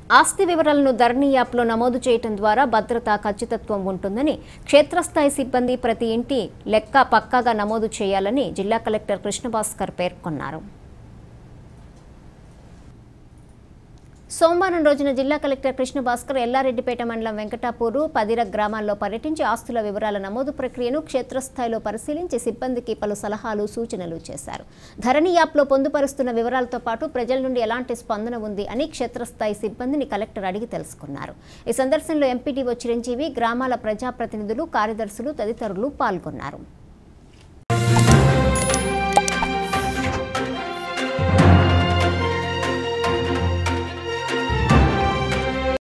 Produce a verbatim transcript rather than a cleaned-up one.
ఆస్తి వివరాలను ధరణి యాప్లో నమోదు చేయడం ద్వారా భద్రత ఖచ్చితత్వం ఉంటుందని క్షేత్రస్థాయి సిబ్బంది ప్రతి ఇంటి లెక్క పక్కాగా నమోదు చేయాలని జిల్లా కలెక్టర్ కృష్ణభాస్కర్ పేర్కొన్నారు. సోమవారం రోజున జిల్లా కలెక్టర్ కృష్ణభాస్కర్ ఎల్లారెడ్డిపేట మండలం వెంకటాపూరు పదిర గ్రామాల్లో పర్యటించి ఆస్తుల వివరాల నమోదు ప్రక్రియను క్షేత్రస్థాయిలో పరిశీలించి సిబ్బందికి పలు సలహాలు సూచనలు చేశారు. ధరణి యాప్లో పొందుపరుస్తున్న వివరాలతో పాటు ప్రజల నుండి ఎలాంటి స్పందన ఉంది అని క్షేత్రస్థాయి సిబ్బందిని కలెక్టర్ అడిగి తెలుసుకున్నారు. ఈ సందర్శనలో ఎంపీడీఓ చిరంజీవి, గ్రామాల ప్రజాప్రతినిధులు, కార్యదర్శులు తదితరులు పాల్గొన్నారు.